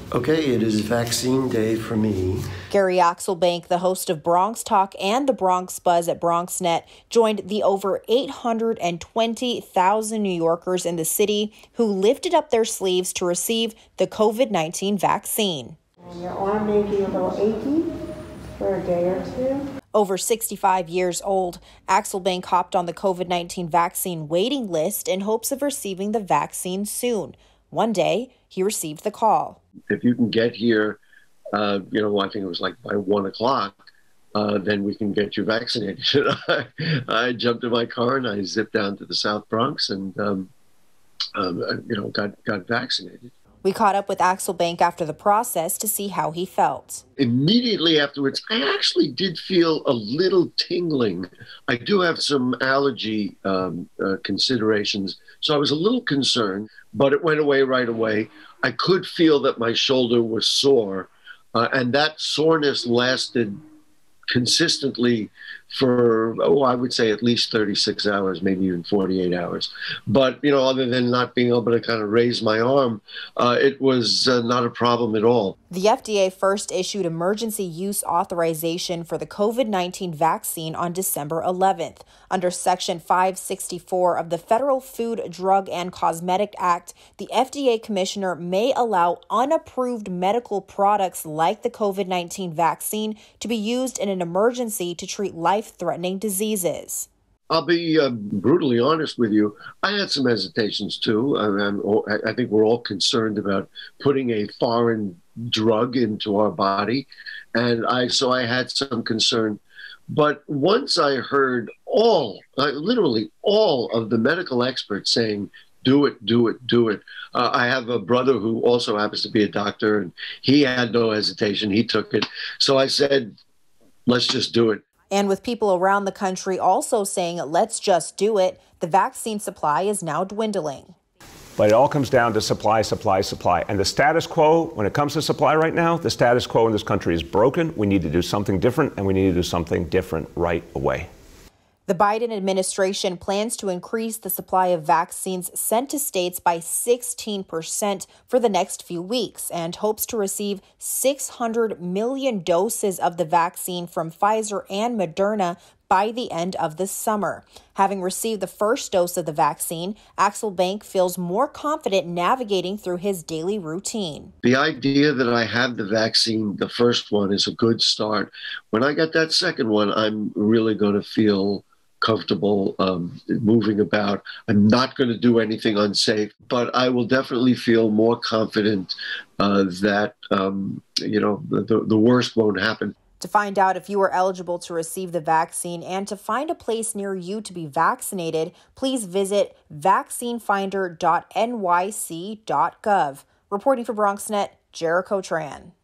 Okay, it is vaccine day for me. Gary Axelbank, the host of Bronx Talk and the Bronx Buzz at BronxNet, joined the over 820,000 New Yorkers in the city who lifted up their sleeves to receive the COVID-19 vaccine. And your arm may be a little achy for a day or two. Over 65 years old, Axelbank hopped on the COVID-19 vaccine waiting list in hopes of receiving the vaccine soon. One day, he received the call. If you can get here, I think it was like by 1 o'clock, then we can get you vaccinated. I jumped in my car and I zipped down to the South Bronx and, got vaccinated. We caught up with Axelbank after the process to see how he felt. Immediately afterwards, I actually did feel a little tingling. I do have some allergy considerations, so I was a little concerned, but it went away right away. I could feel that my shoulder was sore, and that soreness lasted consistently for, I would say at least 36 hours, maybe even 48 hours. But, other than not being able to kind of raise my arm, it was not a problem at all. The FDA first issued emergency use authorization for the COVID-19 vaccine on December 11th. Under Section 564 of the Federal Food, Drug, and Cosmetic Act, the FDA commissioner may allow unapproved medical products like the COVID-19 vaccine to be used in an emergency to treat life-threatening diseases. I'll be brutally honest with you. I had some hesitations too. I think we're all concerned about putting a foreign drug into our body. And so I had some concern. But once I heard literally all of the medical experts saying, do it, do it, do it. I have a brother who also happens to be a doctor, and he had no hesitation. He took it. So I said, let's just do it. And with people around the country also saying, let's just do it, the vaccine supply is now dwindling. But it all comes down to supply, supply, supply. And the status quo, when it comes to supply right now, the status quo in this country is broken. We need to do something different, and we need to do something different right away. The Biden administration plans to increase the supply of vaccines sent to states by 16% for the next few weeks and hopes to receive 600 million doses of the vaccine from Pfizer and Moderna by the end of the summer. Having received the first dose of the vaccine, Axelbank feels more confident navigating through his daily routine. The idea that I have the vaccine, the first one, is a good start. When I get that second one, I'm really going to feel comfortable moving about. I'm not going to do anything unsafe, but I will definitely feel more confident that, the worst won't happen. To find out if you are eligible to receive the vaccine and to find a place near you to be vaccinated, please visit vaccinefinder.nyc.gov. Reporting for BronxNet, Jericho Tran.